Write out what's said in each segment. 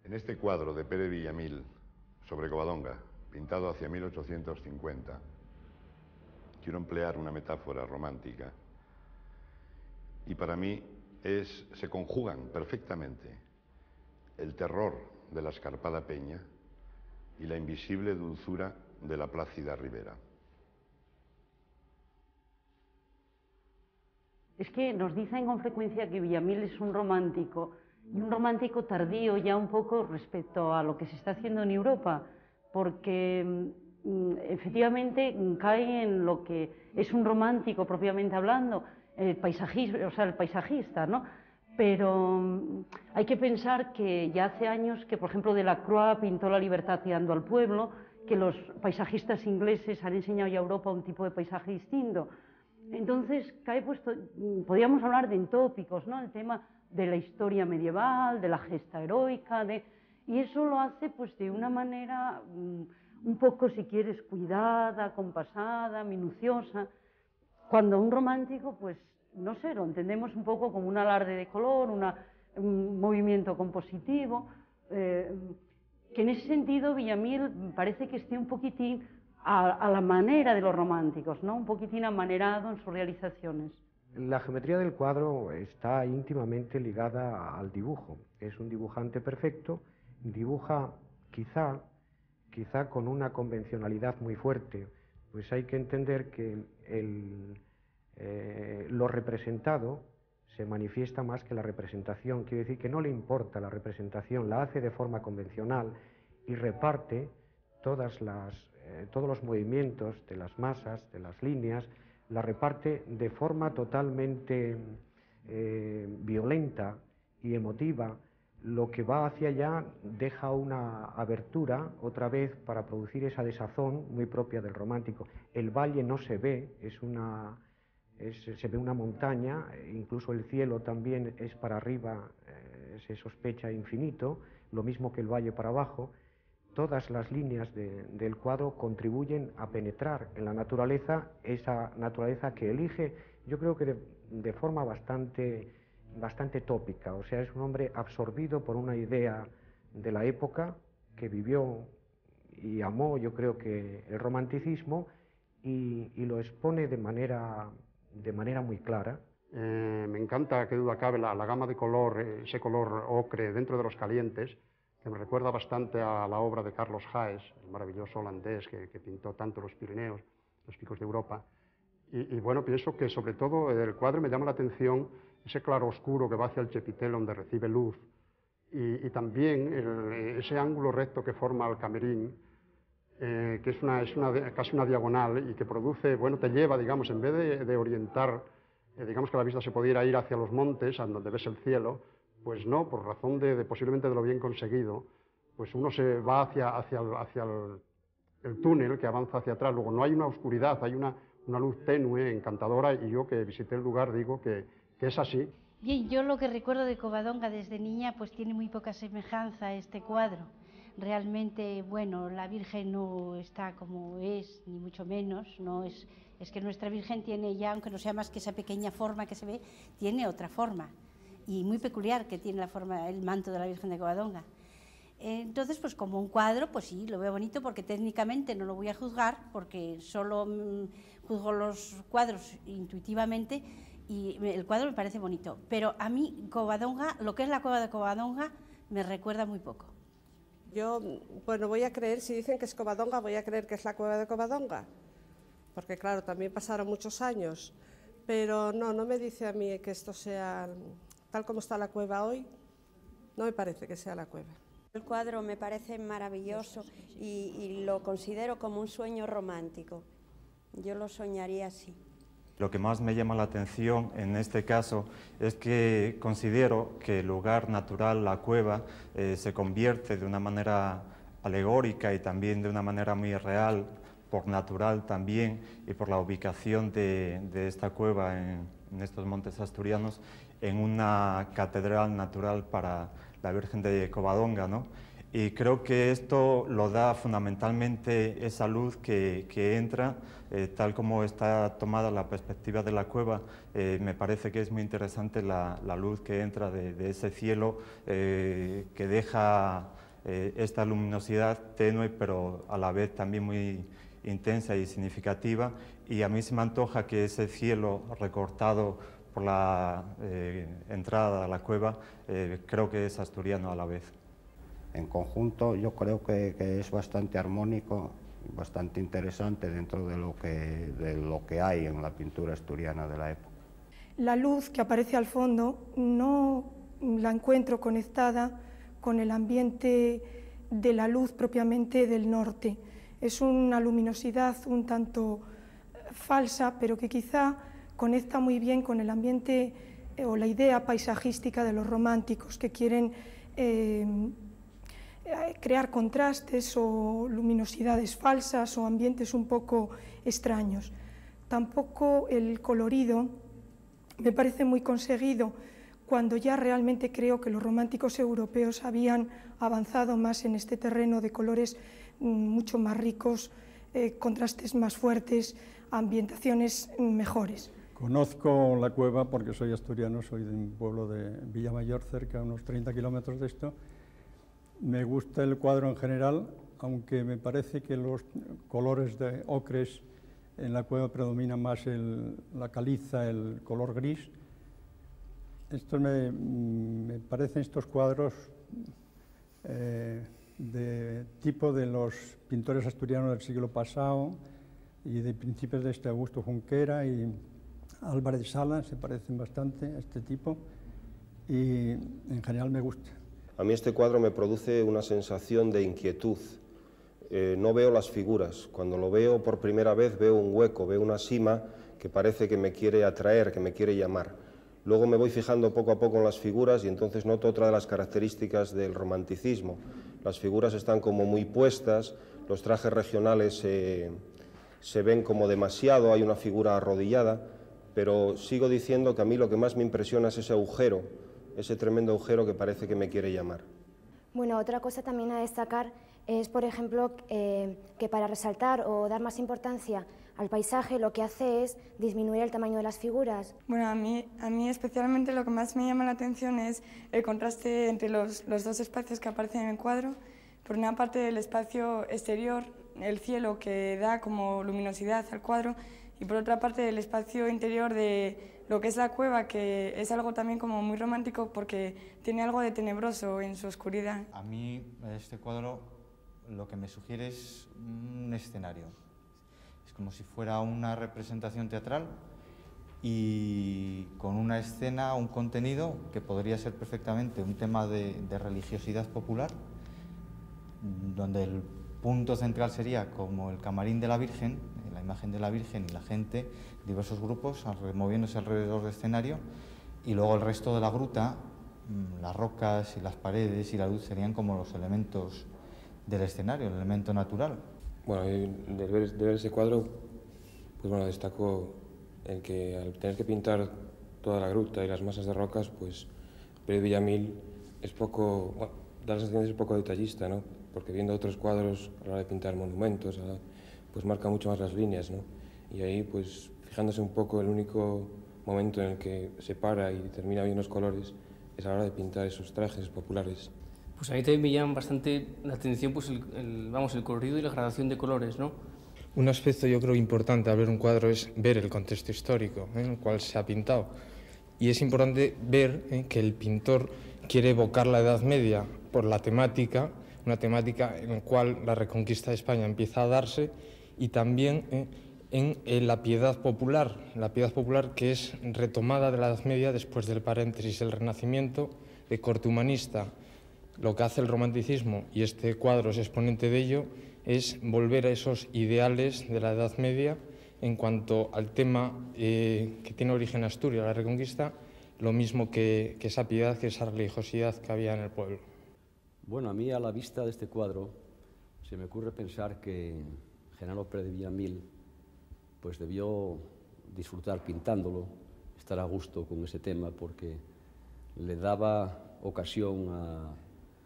En este cuadro de Pere Villamil sobre Covadonga, pintado hacia 1850, quiero emplear una metáfora romántica y para mí se conjugan perfectamente el terror de la escarpada peña y la invisible dulzura de la plácida ribera. Es que nos dicen con frecuencia que Villamil es un romántico, y un romántico tardío ya un poco respecto a lo que se está haciendo en Europa, porque efectivamente cae en lo que es un romántico propiamente hablando, el paisajismo, o sea, el paisajista, ¿no? Pero hay que pensar que ya hace años que, por ejemplo, Delacroix pintó la libertad tirando al pueblo, que los paisajistas ingleses han enseñado ya a Europa un tipo de paisaje distinto. Entonces, cae puesto, podríamos hablar de tópicos, ¿no? El tema de la historia medieval, de la gesta heroica, y eso lo hace pues de una manera un poco, si quieres, cuidada, compasada, minuciosa, cuando un romántico, pues, no sé, lo entendemos un poco como un alarde de color, un movimiento compositivo, que en ese sentido Villamil parece que esté un poquitín a la manera de los románticos, ¿no? Un poquitín amanerado en sus realizaciones. La geometría del cuadro está íntimamente ligada al dibujo. Es un dibujante perfecto, dibuja quizá con una convencionalidad muy fuerte, pues hay que entender que lo representado se manifiesta más que la representación. Quiere decir que no le importa la representación, la hace de forma convencional y reparte todos los movimientos de las masas, de las líneas, la reparte de forma totalmente violenta y emotiva. Lo que va hacia allá deja una abertura otra vez para producir esa desazón muy propia del romántico. El valle no se ve, se ve una montaña, incluso el cielo también es para arriba, se sospecha infinito, lo mismo que el valle para abajo. Todas las líneas del cuadro contribuyen a penetrar en la naturaleza, esa naturaleza que elige, yo creo que de forma bastante tópica. O sea, es un hombre absorbido por una idea de la época que vivió y amó, yo creo que el romanticismo, y lo expone de manera muy clara. Me encanta, qué duda cabe, la gama de color, ese color ocre dentro de los calientes, que me recuerda bastante a la obra de Carlos Haes, el maravilloso holandés que pintó tanto los Pirineos, los picos de Europa. Y bueno, pienso que sobre todo el cuadro me llama la atención ese claro oscuro que va hacia el chepitel donde recibe luz, y también ese ángulo recto que forma el camerín, que es casi una diagonal y que produce, bueno, te lleva, digamos, en vez de orientar, digamos que la vista se pudiera ir hacia los montes, a donde ves el cielo, pues no, por razón posiblemente de lo bien conseguido, pues uno se va hacia el túnel que avanza hacia atrás. Luego no hay una oscuridad, hay una luz tenue, encantadora, y yo que visité el lugar digo que es así. Bien, yo lo que recuerdo de Covadonga desde niña pues tiene muy poca semejanza a este cuadro. Realmente, bueno, la Virgen no está como es, ni mucho menos, no es que nuestra Virgen tiene ya, aunque no sea más que esa pequeña forma que se ve, tiene otra forma, y muy peculiar que tiene la forma, el manto de la Virgen de Covadonga. Entonces, pues como un cuadro, pues sí, lo veo bonito, porque técnicamente no lo voy a juzgar, porque solo juzgo los cuadros intuitivamente, y el cuadro me parece bonito. Pero a mí Covadonga, lo que es la cueva de Covadonga, me recuerda muy poco. Yo, bueno, voy a creer, si dicen que es Covadonga, voy a creer que es la cueva de Covadonga, porque claro, también pasaron muchos años, pero no me dice a mí que esto sea tal como está la cueva hoy, no me parece que sea la cueva. El cuadro me parece maravilloso y lo considero como un sueño romántico. Yo lo soñaría así. Lo que más me llama la atención en este caso es que considero que el lugar natural, la cueva, se convierte de una manera alegórica y también de una manera muy real, por natural también, y por la ubicación de esta cueva en estos montes asturianos, en una catedral natural para la Virgen de Covadonga, ¿no? Y creo que esto lo da fundamentalmente esa luz que entra, tal como está tomada la perspectiva de la cueva. Me parece que es muy interesante la luz que entra de ese cielo, que deja esta luminosidad tenue, pero a la vez también muy intensa y significativa. Y a mí se me antoja que ese cielo recortado por la entrada a la cueva, creo que es asturiano a la vez. En conjunto yo creo que es bastante armónico, bastante interesante dentro de lo que hay en la pintura asturiana de la época. La luz que aparece al fondo no la encuentro conectada con el ambiente de la luz propiamente del norte. Es una luminosidad un tanto falsa, pero que quizá conecta muy bien con el ambiente o la idea paisajística de los románticos, que quieren crear contrastes o luminosidades falsas o ambientes un poco extraños. Tampoco el colorido me parece muy conseguido, cuando ya realmente creo que los románticos europeos habían avanzado más en este terreno de colores mucho más ricos, contrastes más fuertes, ambientaciones mejores. Conozco la cueva porque soy asturiano, soy de un pueblo de Villamayor, cerca, a unos 30 kilómetros de esto. Me gusta el cuadro en general, aunque me parece que los colores de ocres en la cueva predominan más la caliza, el color gris. Me parecen estos cuadros de tipo de los pintores asturianos del siglo pasado y de principios de Augusto Junquera y Álvarez Sala, se parecen bastante a este tipo y en general me gusta. A mí este cuadro me produce una sensación de inquietud. No veo las figuras. Cuando lo veo por primera vez veo un hueco, veo una sima que parece que me quiere atraer, que me quiere llamar. Luego me voy fijando poco a poco en las figuras y entonces noto otra de las características del romanticismo. Las figuras están como muy puestas, los trajes regionales se ven como demasiado, hay una figura arrodillada, pero sigo diciendo que a mí lo que más me impresiona es ese agujero, ese tremendo agujero que parece que me quiere llamar. Bueno, otra cosa también a destacar es, por ejemplo, que para resaltar o dar más importancia al paisaje, lo que hace es disminuir el tamaño de las figuras. Bueno, a mí especialmente lo que más me llama la atención es el contraste entre los dos espacios que aparecen en el cuadro. Por una parte, el espacio exterior, el cielo, que da como luminosidad al cuadro, y por otra parte, el espacio interior de lo que es la cueva, que es algo también como muy romántico porque tiene algo de tenebroso en su oscuridad. A mí este cuadro lo que me sugiere es un escenario. Es como si fuera una representación teatral y con una escena, un contenido que podría ser perfectamente un tema de religiosidad popular, donde el punto central sería como el camarín de la Virgen, la imagen de la Virgen y la gente, diversos grupos moviéndose alrededor del escenario, y luego el resto de la gruta, las rocas y las paredes y la luz serían como los elementos del escenario, el elemento natural. Bueno, de ver ese cuadro, pues bueno, destaco el que al tener que pintar toda la gruta y las masas de rocas, pues Pere Villamil es poco, bueno, da la sensación de ser poco detallista, ¿no? Porque viendo otros cuadros a la hora de pintar monumentos, pues marca mucho más las líneas, ¿no? Y ahí, pues fijándose un poco, el único momento en el que se para y determina bien los colores es a la hora de pintar esos trajes populares. Pues a mí también me llama bastante la atención pues el colorido y la gradación de colores, ¿no? Un aspecto yo creo importante al ver un cuadro es ver el contexto histórico en el cual se ha pintado. Y es importante ver que el pintor quiere evocar la Edad Media por la temática, una temática en la cual la reconquista de España empieza a darse, y también en la piedad popular que es retomada de la Edad Media después del paréntesis del Renacimiento de corte humanista. Lo que hace el romanticismo, y este cuadro es exponente de ello, es volver a esos ideales de la Edad Media en cuanto al tema que tiene origen Asturias, la Reconquista, lo mismo que esa piedad, que esa religiosidad que había en el pueblo. Bueno, a mí a la vista de este cuadro se me ocurre pensar que Genaro Pérez de Villamil pues debió disfrutar pintándolo, estar a gusto con ese tema, porque le daba ocasión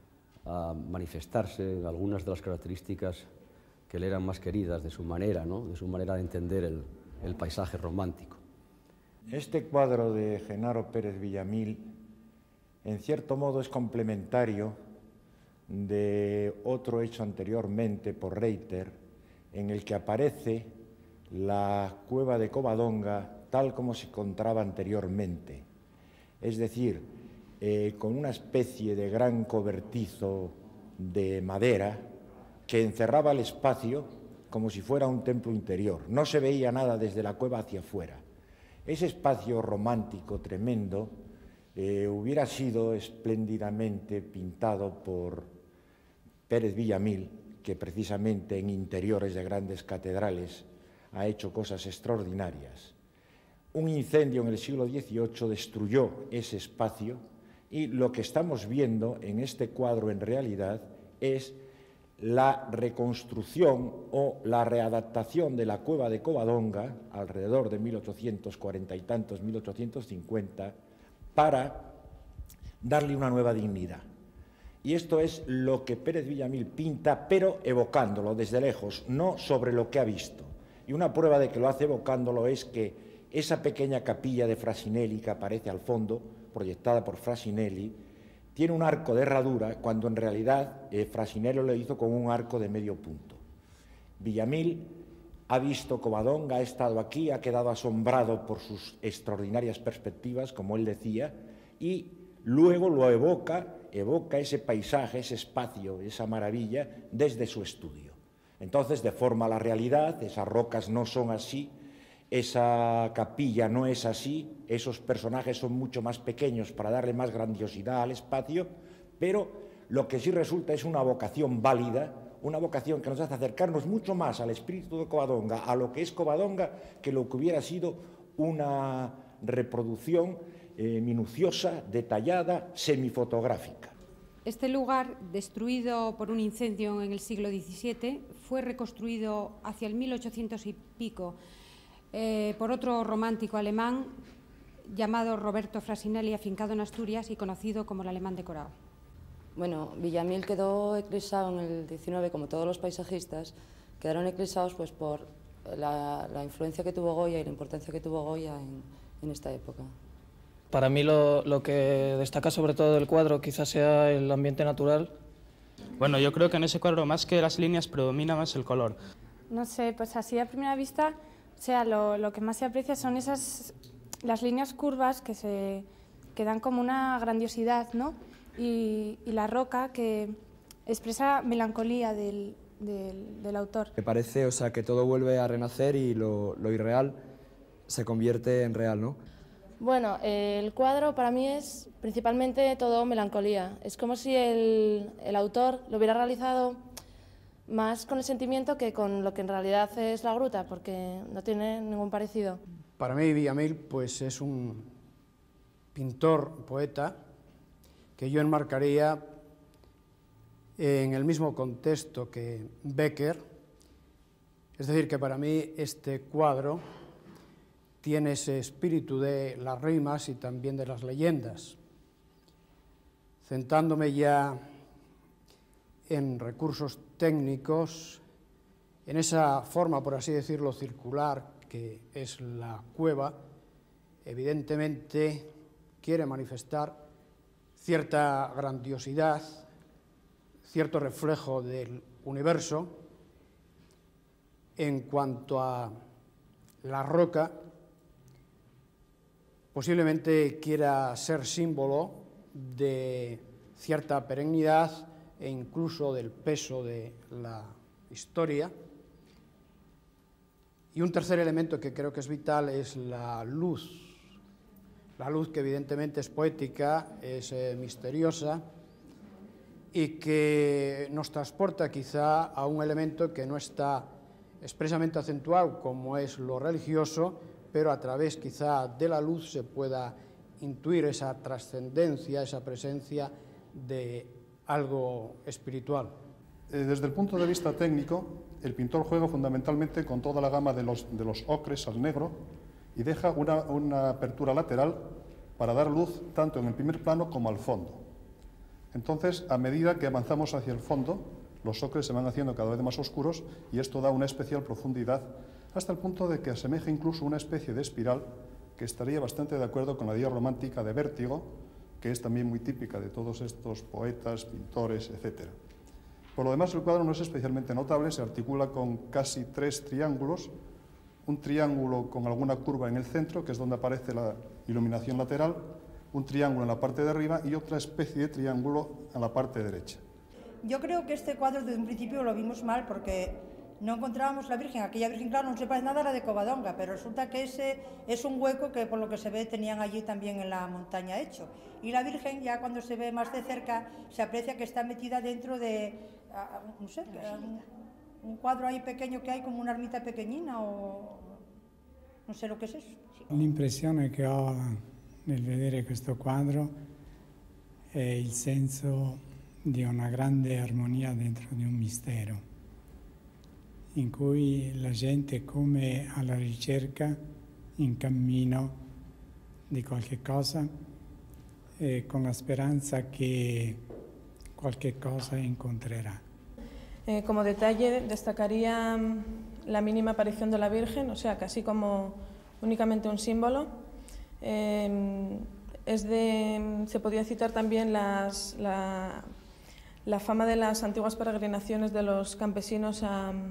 a manifestarse algunas de las características que le eran más queridas de su manera, ¿no? De su manera de entender el paisaje romántico. Este cuadro de Genaro Pérez Villamil, en cierto modo, es complementario de otro hecho anteriormente por Reuter, en el que aparece la cueva de Covadonga tal como se encontraba anteriormente, es decir, con una especie de gran cobertizo de madera que encerraba el espacio como si fuera un templo interior. No se veía nada desde la cueva hacia afuera. Ese espacio romántico tremendo hubiera sido espléndidamente pintado por Pérez Villamil, que precisamente en interiores de grandes catedrales ha hecho cosas extraordinarias. Un incendio en el siglo XVIII destruyó ese espacio y lo que estamos viendo en este cuadro en realidad es la reconstrucción o la readaptación de la cueva de Covadonga alrededor de 1840 y tantos, 1850, para darle una nueva dignidad. Y esto es lo que Pérez Villamil pinta, pero evocándolo desde lejos, no sobre lo que ha visto. Y una prueba de que lo hace evocándolo es que esa pequeña capilla de Frasinelli que aparece al fondo, proyectada por Frasinelli, tiene un arco de herradura, cuando en realidad Frasinelli lo hizo con un arco de medio punto. Villamil ha visto Covadonga, ha estado aquí, ha quedado asombrado por sus extraordinarias perspectivas, como él decía, y luego lo evoca ese paisaje, ese espacio, esa maravilla, desde su estudio. Entonces deforma la realidad, esas rocas no son así, esa capilla no es así, esos personajes son mucho más pequeños para darle más grandiosidad al espacio, pero lo que sí resulta es una vocación válida, una vocación que nos hace acercarnos mucho más al espíritu de Covadonga, a lo que es Covadonga, que lo que hubiera sido una reproducción minuciosa, detallada, semifotográfica. Este lugar, destruido por un incendio en el siglo XVII, fue reconstruido hacia el 1800 y pico por otro romántico alemán llamado Roberto Frasinelli, afincado en Asturias y conocido como el alemán decorado. Bueno, Villamil quedó eclipsado en el XIX, como todos los paisajistas, quedaron eclipsados pues, por la influencia que tuvo Goya y la importancia que tuvo Goya en esta época. Para mí lo que destaca sobre todo del cuadro quizás sea el ambiente natural. Bueno, yo creo que en ese cuadro más que las líneas predomina más el color. No sé, pues así a primera vista, o sea, lo que más se aprecia son las líneas curvas que dan como una grandiosidad, ¿no? Y la roca que expresa melancolía del autor. Me parece, o sea, que todo vuelve a renacer y lo irreal se convierte en real, ¿no? Bueno, el cuadro para mí es principalmente todo melancolía. Es como si el autor lo hubiera realizado más con el sentimiento que con lo que en realidad es la gruta, porque no tiene ningún parecido. Para mí Villamil pues, es un pintor, poeta, que yo enmarcaría en el mismo contexto que Becker. Es decir, que para mí este cuadro tiene ese espíritu de las rimas y también de las leyendas. Centrándome ya en recursos técnicos, en esa forma, por así decirlo, circular que es la cueva, evidentemente quiere manifestar cierta grandiosidad, cierto reflejo del universo. En cuanto a la roca, posiblemente quiera ser símbolo de cierta perennidad e incluso del peso de la historia. Y un tercer elemento que creo que es vital es la luz que evidentemente es poética, es misteriosa y que nos transporta quizá a un elemento que no está expresamente acentuado como es lo religioso, pero a través quizá de la luz se pueda intuir esa trascendencia, esa presencia de algo espiritual. Desde el punto de vista técnico, el pintor juega fundamentalmente con toda la gama de los ocres al negro y deja una apertura lateral para dar luz tanto en el primer plano como al fondo. Entonces, a medida que avanzamos hacia el fondo, los ocres se van haciendo cada vez más oscuros y esto da una especial profundidad hasta el punto de que asemeja incluso una especie de espiral que estaría bastante de acuerdo con la idea romántica de vértigo, que es también muy típica de todos estos poetas, pintores, etc. Por lo demás, el cuadro no es especialmente notable, se articula con casi 3 triángulos, un triángulo con alguna curva en el centro, que es donde aparece la iluminación lateral, un triángulo en la parte de arriba y otra especie de triángulo en la parte derecha. Yo creo que este cuadro desde un principio lo vimos mal porque no encontrábamos la Virgen. Aquella Virgen, claro, no se parece nada a la de Covadonga, pero resulta que ese es un hueco que, por lo que se ve, tenían allí también en la montaña hecho. Y la Virgen, ya cuando se ve más de cerca, se aprecia que está metida dentro de, no sé, un cuadro ahí pequeño que hay como una ermita pequeñina o non so lo che è eso. L'impressione che ho nel vedere questo quadro è il senso di una grande armonia dentro di un mistero, in cui la gente è come alla ricerca, in cammino di qualche cosa, e con la speranza che qualche cosa incontrerà. Como detalle destacaría la mínima aparición de la Virgen, o sea, casi como únicamente un símbolo. Se podía citar también la fama de las antiguas peregrinaciones de los campesinos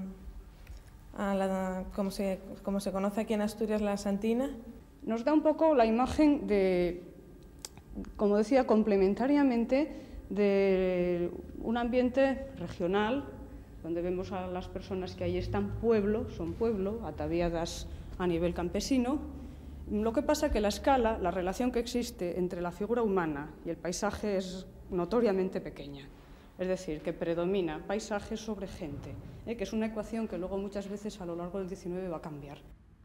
como se conoce aquí en Asturias, la Santina. Nos da un poco la imagen de, como decía, complementariamente de un ambiente regional, donde vemos a las personas que ahí están son pueblo, ataviadas a nivel campesino. Lo que pasa es que la escala, la relación que existe entre la figura humana y el paisaje es notoriamente pequeña. Es decir, que predomina paisaje sobre gente, que es una ecuación que luego muchas veces a lo largo del XIX va a cambiar.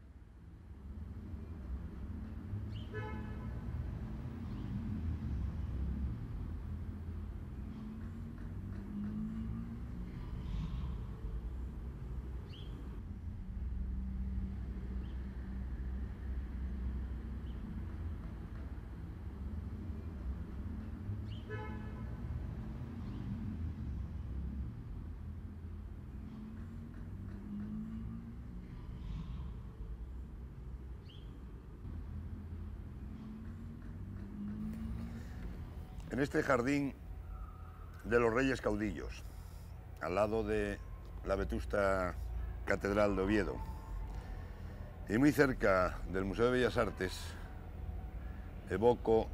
En este jardín de los Reyes Caudillos, al lado de la vetusta Catedral de Oviedo, y muy cerca del Museo de Bellas Artes, evoco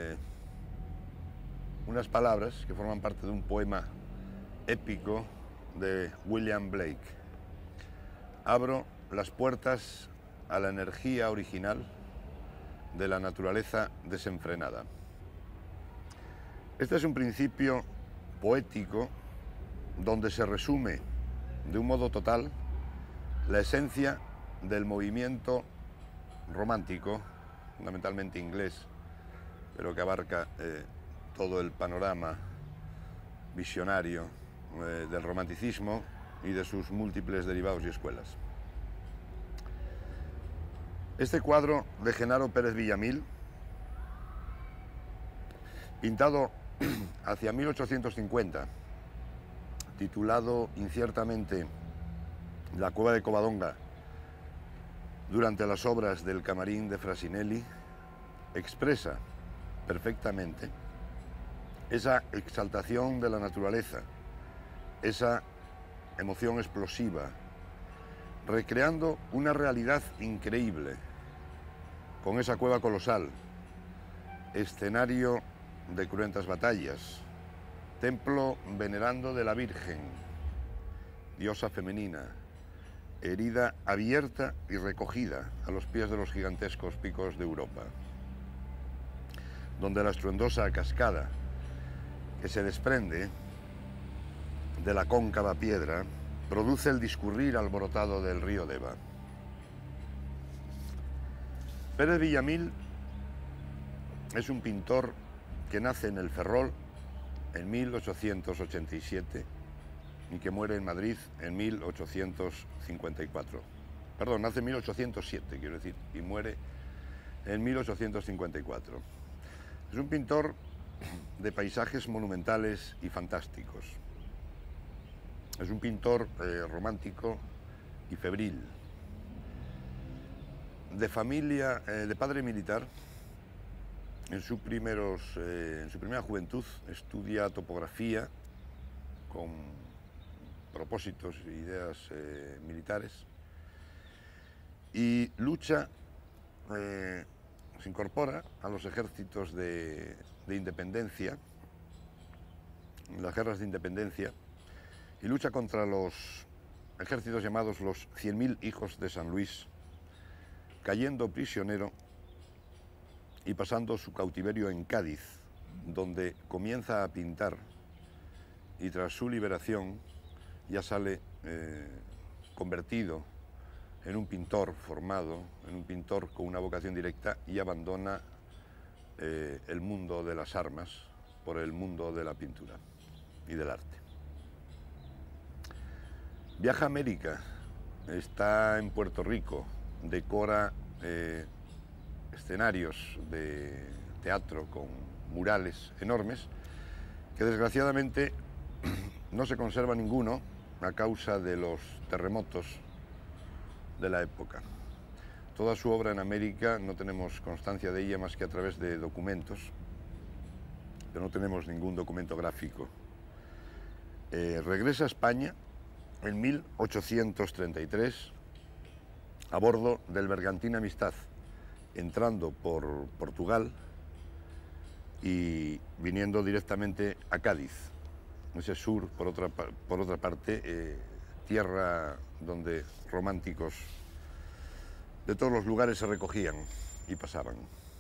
unas palabras que forman parte de un poema épico de William Blake. Abro las puertas a la energía original de la naturaleza desenfrenada. Este es un principio poético donde se resume de un modo total la esencia del movimiento romántico, fundamentalmente inglés, pero que abarca todo el panorama visionario del romanticismo y de sus múltiples derivados y escuelas. Este cuadro de Genaro Pérez Villamil, pintado hacia 1850, titulado inciertamente La cueva de Covadonga, durante las obras del Camarín de Frasinelli, expresa perfectamente esa exaltación de la naturaleza, esa emoción explosiva, recreando una realidad increíble, con esa cueva colosal, escenario de cruentas batallas, templo venerando de la Virgen, diosa femenina, herida abierta y recogida a los pies de los gigantescos picos de Europa, donde la estruendosa cascada que se desprende de la cóncava piedra produce el discurrir alborotado del río Deva. Pérez Villamil es un pintor que nace en el Ferrol en 1887 y que muere en Madrid en 1854. Perdón, nace en 1807, quiero decir, y muere en 1854. Es un pintor de paisajes monumentales y fantásticos. Es un pintor romántico y febril. De familia, de padre militar, en su primera juventud estudia topografía con propósitos e ideas militares y lucha, se incorpora a los ejércitos de independencia, en las guerras de independencia, y lucha contra los ejércitos llamados los 100.000 hijos de San Luis, cayendo prisionero y pasando su cautiverio en Cádiz, donde comienza a pintar y tras su liberación ya sale convertido en un pintor formado, en un pintor con una vocación directa y abandona el mundo de las armas por el mundo de la pintura y del arte. Viaja a América, está en Puerto Rico, decora escenarios de teatro con murales enormes que desgraciadamente no se conserva ninguno a causa de los terremotos de la época. Toda su obra en América no tenemos constancia de ella más que a través de documentos, pero no tenemos ningún documento gráfico. Regresa a España en 1833 a bordo del bergantín Amistad, entrando por Portugal y viniendo directamente a Cádiz, ese sur, por otra parte, tierra donde románticos de todos los lugares se recogían y pasaban.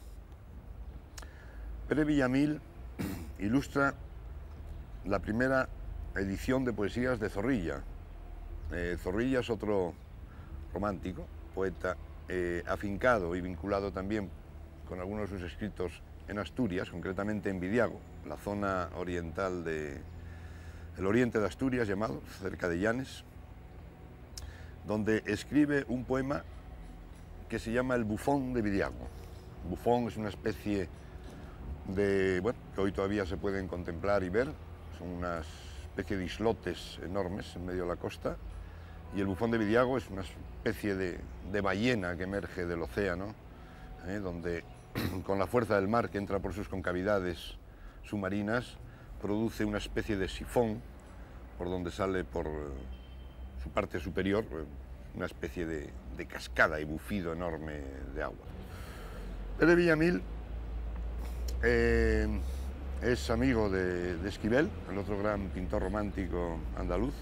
Pérez Villamil ilustra la primera edición de poesías de Zorrilla. Zorrilla es otro romántico, poeta afincado y vinculado también con algunos de sus escritos en Asturias, concretamente en Vidiago, la zona oriental del oriente de Asturias, llamado, cerca de Llanes, donde escribe un poema que se llama El Bufón de Vidiago. Bufón es una especie de, bueno, que hoy todavía se pueden contemplar y ver, son una especie de islotes enormes en medio de la costa, y el Bufón de Vidiago es una especie de ballena que emerge del océano, donde con la fuerza del mar que entra por sus concavidades submarinas, produce una especie de sifón por donde sale por su parte superior una especie de cascada y bufido enorme de agua. Pérez Villamil es amigo de Esquivel, el otro gran pintor romántico andaluz,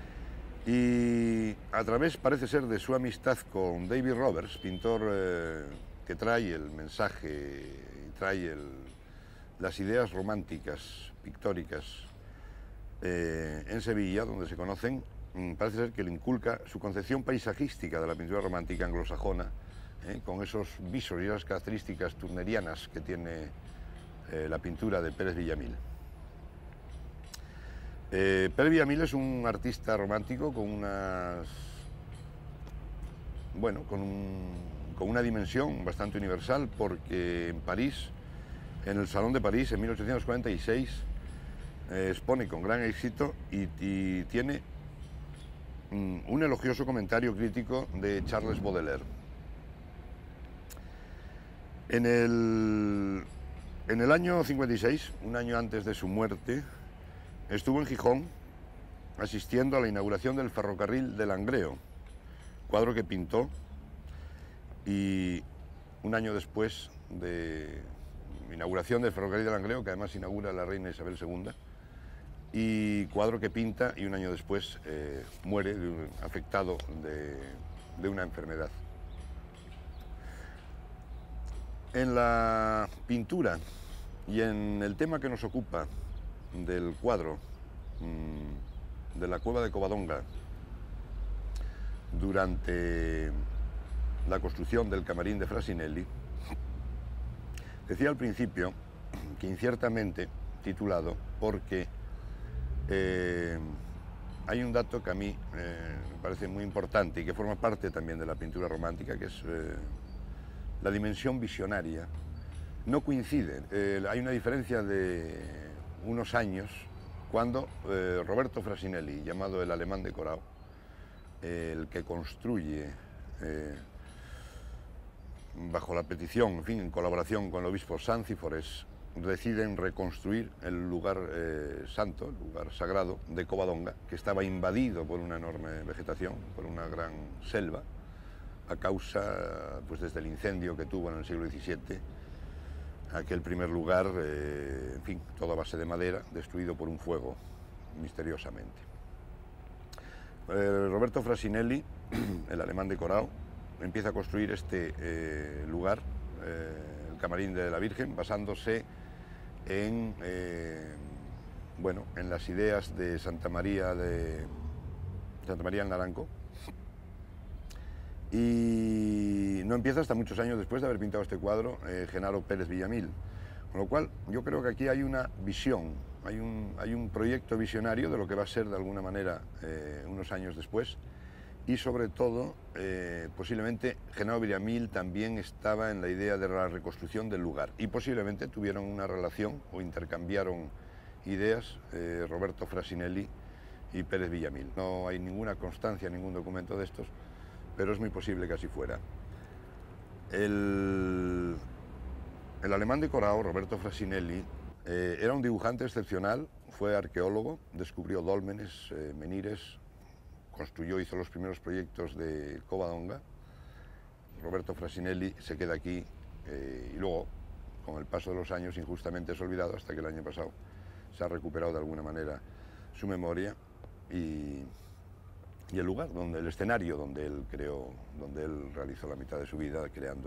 y a través, parece ser, de su amistad con David Roberts, pintor que trae el mensaje y trae las ideas románticas, pictóricas, en Sevilla, donde se conocen, parece ser que le inculca su concepción paisajística de la pintura romántica anglosajona, con esos visos y esas características turnerianas que tiene la pintura de Pérez Villamil. Pérez Villamil es un artista romántico con unas, bueno, con una dimensión bastante universal, porque en París, en el Salón de París, en 1846, expone con gran éxito y tiene un elogioso comentario crítico de Charles Baudelaire. En el año 56, un año antes de su muerte, estuvo en Gijón asistiendo a la inauguración del ferrocarril de Langreo, cuadro que pintó, y un año después de inauguración del ferrocarril de Langreo, que además inaugura la reina Isabel II, y cuadro que pinta y un año después muere afectado de una enfermedad. En la pintura y en el tema que nos ocupa del cuadro de la cueva de Covadonga durante la construcción del camarín de Frasinelli, decía al principio que inciertamente titulado porque hay un dato que a mí me parece muy importante y que forma parte también de la pintura romántica, que es la dimensión visionaria no coincide. Hay una diferencia de unos años cuando Roberto Frasinelli, llamado el alemán decorado, el que construye bajo la petición, en fin, en colaboración con el obispo Sancífores, deciden reconstruir el lugar santo, el lugar sagrado de Covadonga, que estaba invadido por una enorme vegetación, por una gran selva, a causa, pues desde el incendio que tuvo en el siglo XVII, aquel primer lugar, en fin, todo a base de madera, destruido por un fuego, misteriosamente. Roberto Frasinelli, el alemán decorado, empieza a construir este lugar, el Camarín de la Virgen, basándose en, bueno, en las ideas de Santa María el Naranco, y no empieza hasta muchos años después de haber pintado este cuadro Genaro Pérez Villamil, con lo cual yo creo que aquí hay una visión, hay un proyecto visionario de lo que va a ser de alguna manera unos años después, y sobre todo posiblemente Genaro Villamil también estaba en la idea de la reconstrucción del lugar, y posiblemente tuvieron una relación o intercambiaron ideas Roberto Frasinelli y Pérez Villamil. No hay ninguna constancia, ningún documento de estos, pero es muy posible que así fuera. El alemán decorado, Roberto Frasinelli, era un dibujante excepcional, fue arqueólogo, descubrió dólmenes, menires, construyó, hizo los primeros proyectos de Covadonga. Roberto Frasinelli se queda aquí y luego, con el paso de los años, injustamente es olvidado, hasta que el año pasado se ha recuperado de alguna manera su memoria y el lugar, el escenario donde él creó, donde él realizó la mitad de su vida creando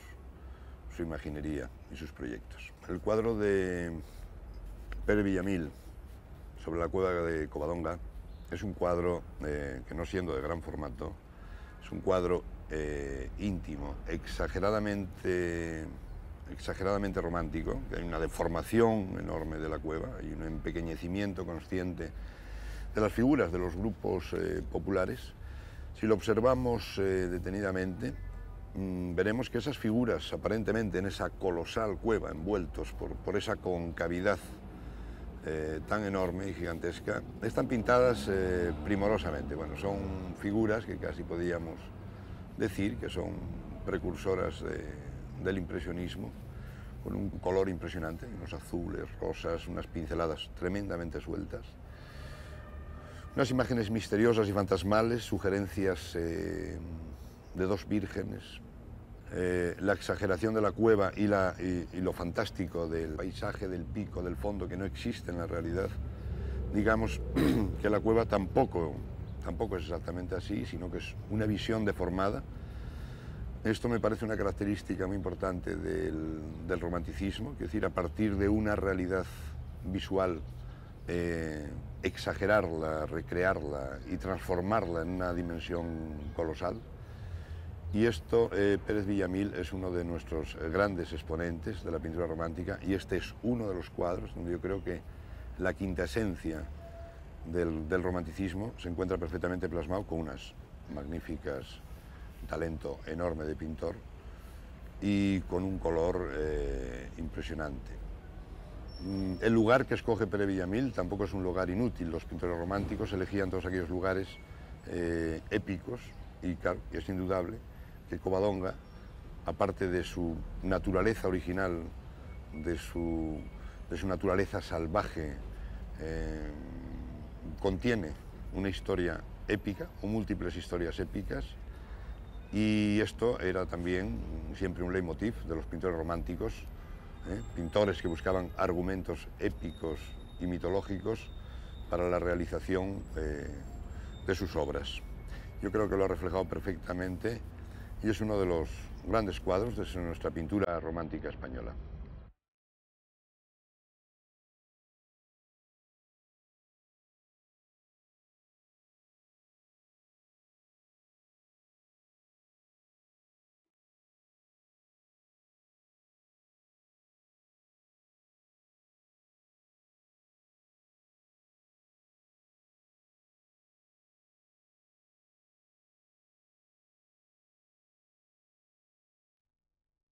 su imaginería y sus proyectos. El cuadro de Pérez Villamil sobre la cueva de Covadonga es un cuadro que, no siendo de gran formato, es un cuadro íntimo, exageradamente romántico, que hay una deformación enorme de la cueva, hay un empequeñecimiento consciente de las figuras de los grupos populares. Si lo observamos detenidamente, veremos que esas figuras, aparentemente en esa colosal cueva, envueltos por esa concavidad tan enorme y gigantesca, están pintadas primorosamente. Bueno, son figuras que casi podíamos decir que son precursoras del impresionismo, con un color impresionante, unos azules, rosas, unas pinceladas tremendamente sueltas, unas imágenes misteriosas y fantasmales, sugerencias de dos vírgenes, la exageración de la cueva y lo fantástico del paisaje, del pico, del fondo, que no existe en la realidad. Digamos que la cueva tampoco es exactamente así, sino que es una visión deformada. Esto me parece una característica muy importante del romanticismo, es decir, a partir de una realidad visual, exagerarla, recrearla y transformarla en una dimensión colosal. Y esto, Pérez Villamil es uno de nuestros grandes exponentes de la pintura romántica, y este es uno de los cuadros donde yo creo que la quinta esencia del romanticismo se encuentra perfectamente plasmado, con unas magníficas, un talento enorme de pintor y con un color impresionante. El lugar que escoge Pérez Villamil tampoco es un lugar inútil. Los pintores románticos elegían todos aquellos lugares épicos, y claro, es indudable que Covadonga, aparte de su naturaleza original, de su naturaleza salvaje, contiene una historia épica, o múltiples historias épicas, y esto era también siempre un leitmotiv de los pintores románticos, pintores que buscaban argumentos épicos y mitológicos para la realización de sus obras. Yo creo que lo ha reflejado perfectamente y es uno de los grandes cuadros de nuestra pintura romántica española.